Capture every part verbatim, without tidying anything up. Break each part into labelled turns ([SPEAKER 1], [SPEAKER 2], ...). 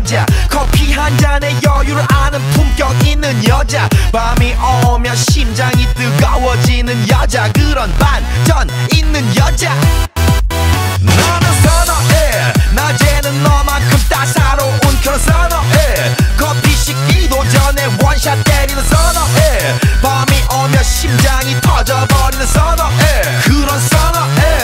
[SPEAKER 1] 여자, 커피 한 잔에 여유를 아는 품격 있는 여자, 밤이 오면 심장이 뜨거워지는 여자, 그런 반전 있는 여자. 너는 선어해, 낮에는 너만큼 따사로운 그런 선어해, 커피 식기도 전에 원샷 때리는 선어해, 밤이 오면 심장이 터져버리는 선어해, 그런 선어해.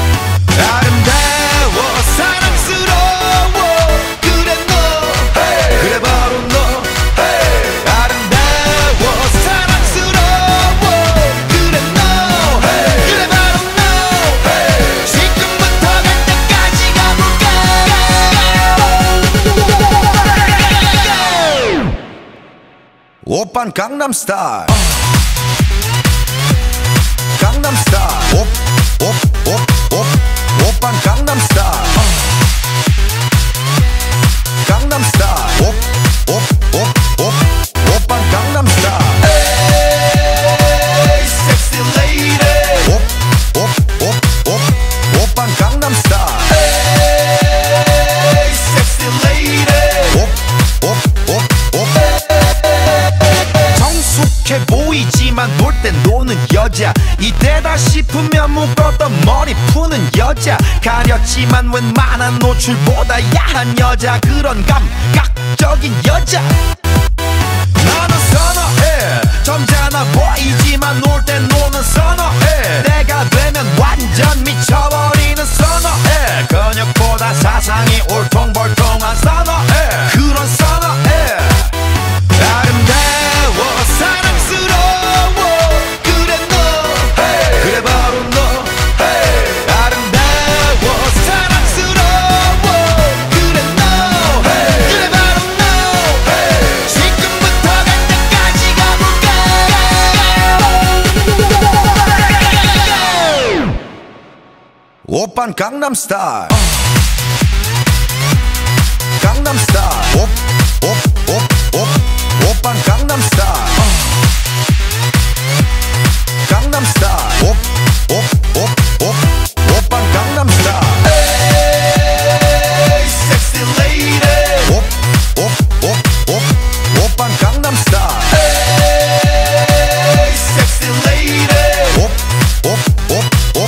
[SPEAKER 1] 아름다워 사랑스러워 그래 너, hey. 그래 바로 너, hey. 아름다워 사랑스러워 그래 너, hey. 그래 바로 너, hey. 지금부터 갈 때까지 가볼까. 오빤 강남 스타일, 강남 스타일, 옵, 옵, 옵, 옵. 오빤 강남 스타일, 강남 스타일, 옵, 옵, 옵, 옵. 오빤 강남 스타일. 에이 섹시 레이디, 옵, 옵, 옵, 옵. 오빤 강남 스타일. 에이 섹시 레이디, 옵, 옵, 옵, 옵. 성숙해 보이지만 놀 땐 노는 여자, 이때다 싶으면 묶었던 머리 푸는 여자, 가렸지만 웬만한 노출보다 야한 여자, 그런 감각적인 여자. 나는 선어해, 점잖아 보이지만 놀 땐 노는 선어해, 내가 되면 완전 미쳐버리는 선어해, 근육보다 사상이 울퉁불퉁한 선어해, 그런 선어해. 아름다워 사랑스러워 그래 너, hey. 그래 바로 너, hey. 아름다워 사랑스러워 그래 너, hey. 그래 바로 너, hey. 지금부터 갈 때까지 가볼까. 오빤 강남 스타일, 강남 스타일, 옵, 옵, 옵, 옵. 오빤 강남 스타일, 강남 스타일, 옵, 옵, 옵, 옵. 오빤 강남 스타일. 에이 섹시 레이디, 옵, 옵, 옵, 옵. 오빤 강남 스타일. 에이 섹시 레이디, 옵, 옵, 옵, 옵.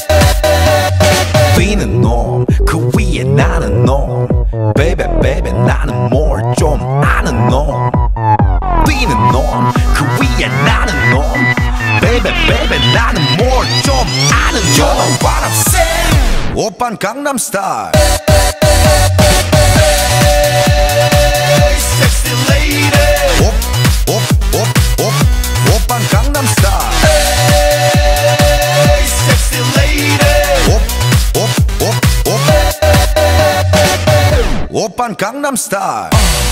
[SPEAKER 1] 뛰는 놈, 그 위에 나는 놈, 베이베 베이베 나는 뭘 좀 아는 놈, 뛰는 놈, 그 위에 나는 놈, 베이베 베이베 나는 뭘 좀 아는 놈. You know what I'm saying? 오빤 강남 스타일. Hey, sexy lady. 옵, 옵, 옵, 옵. 오빤 강남 스타일. Hey, sexy lady. 옵, 옵, 옵, 옵. 오빤 강남 스타일.